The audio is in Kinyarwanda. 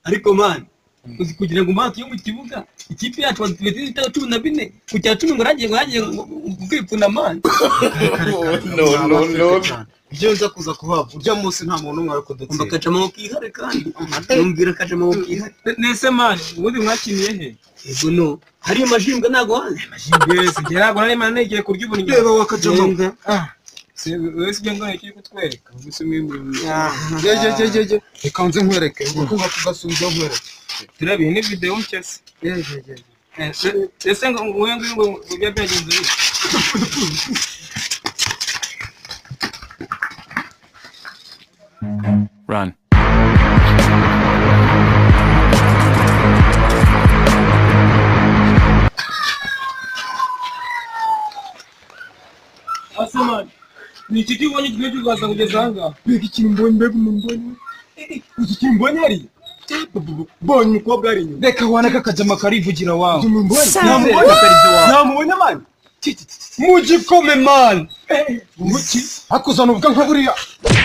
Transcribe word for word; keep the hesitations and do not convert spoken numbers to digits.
ariko man uzi kugira ngo mpaka yo mu kibuga ikipe yacu badufite itatu cumi na bine ku cya cumi ngo nagiye nagiye kwipfuna man no no no byo nza kuza kuhava urya munsi nta muntu umwe ariko dutse mbakaca amaboko ihare kandi numvira kaca amaboko ihare nese man ubundi mwakiniye he yego no hari amajimbwa nago hanze amajimbwe se ngera ngo nari man negiye kurya ubunyi reba wakaca amaboko ah se wese byo ngo niki kutwereka gusa mwimwe je je je je reka nze nkwereke uko ngakugasubiza nkwereke turabiye ni video mchese je je je ese ngo ngo ngo bya byagenze Run. Asaman ni kiti ubonye gihe cyugaza kugeza hanga bega ikintu mbonye mbega umbonye iki kintu mbonye ari bonye umukobwa ari nyuma reka wana kakajama karivugira wawe namubonye man mugikome man muki akuzana ubwa nka buriya